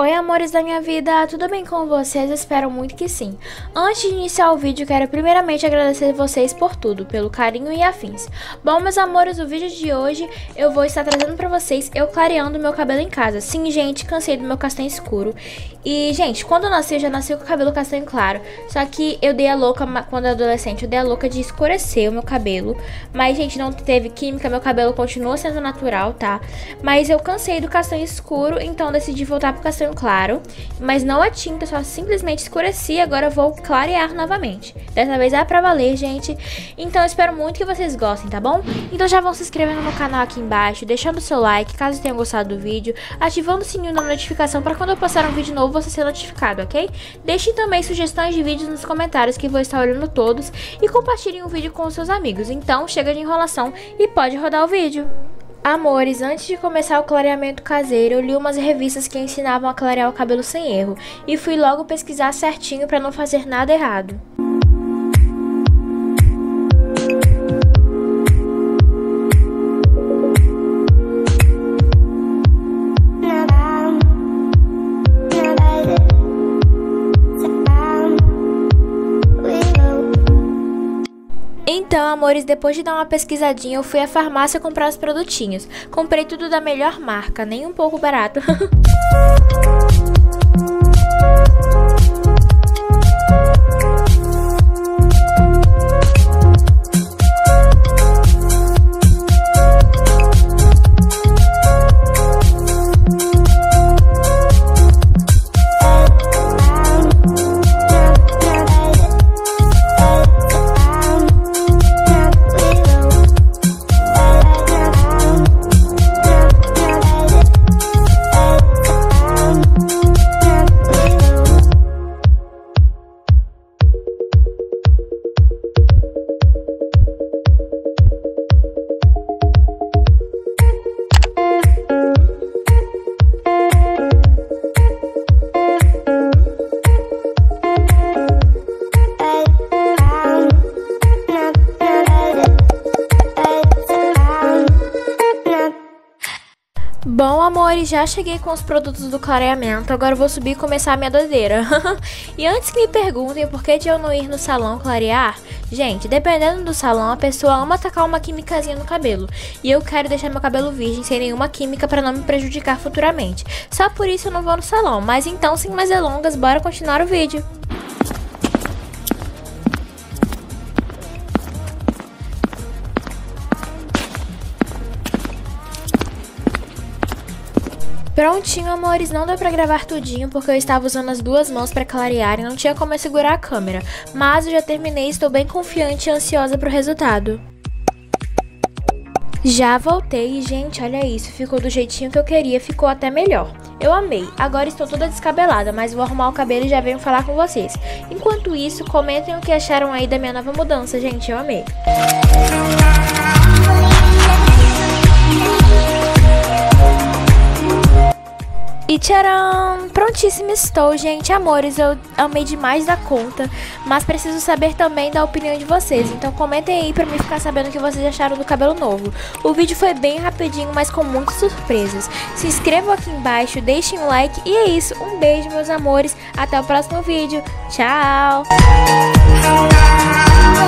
Oi, amores da minha vida, tudo bem com vocês? Espero muito que sim. Antes de iniciar o vídeo, quero primeiramente agradecer vocês por tudo, pelo carinho e afins. Bom, meus amores, o vídeo de hoje eu vou estar trazendo pra vocês eu clareando meu cabelo em casa. Sim, gente, cansei do meu castanho escuro. E, gente, quando eu nasci, eu já nasci com o cabelo castanho claro. Só que eu dei a louca, quando adolescente, eu dei a louca de escurecer o meu cabelo. Mas, gente, não teve química, meu cabelo continua sendo natural, tá? Mas eu cansei do castanho escuro, então decidi voltar pro castanho claro. Mas não a tinta, só simplesmente escureci. Agora eu vou clarear novamente. Dessa vez é pra valer, gente. Então eu espero muito que vocês gostem, tá bom? Então já vão se inscrevendo no canal aqui embaixo, deixando o seu like, caso tenham gostado do vídeo, ativando o sininho da notificação para quando eu postar um vídeo novo você ser notificado, ok? Deixem também sugestões de vídeos nos comentários que vou estar olhando todos e compartilhem o vídeo com os seus amigos. Então chega de enrolação e pode rodar o vídeo. Amores, antes de começar o clareamento caseiro, eu li umas revistas que ensinavam a clarear o cabelo sem erro e fui logo pesquisar certinho para não fazer nada errado. Então, amores, depois de dar uma pesquisadinha, eu fui à farmácia comprar os produtinhos. Comprei tudo da melhor marca, nem um pouco barato. Bom, amores, já cheguei com os produtos do clareamento, agora eu vou subir e começar a minha doideira. E antes que me perguntem por que de eu não ir no salão clarear, gente, dependendo do salão, a pessoa ama tacar uma químicazinha no cabelo. E eu quero deixar meu cabelo virgem, sem nenhuma química, pra não me prejudicar futuramente. Só por isso eu não vou no salão, mas então, sem mais delongas, bora continuar o vídeo. Prontinho, amores, não deu pra gravar tudinho porque eu estava usando as duas mãos pra clarear e não tinha como eu segurar a câmera. Mas eu já terminei e estou bem confiante e ansiosa pro resultado. Já voltei e, gente, olha isso, ficou do jeitinho que eu queria, ficou até melhor. Eu amei, agora estou toda descabelada, mas vou arrumar o cabelo e já venho falar com vocês. Enquanto isso, comentem o que acharam aí da minha nova mudança, gente, eu amei. E tcharam! Prontíssima estou, gente. Amores, eu amei demais da conta, mas preciso saber também da opinião de vocês. Então comentem aí pra mim ficar sabendo o que vocês acharam do cabelo novo. O vídeo foi bem rapidinho, mas com muitas surpresas. Se inscrevam aqui embaixo, deixem um like e é isso. Um beijo, meus amores. Até o próximo vídeo. Tchau!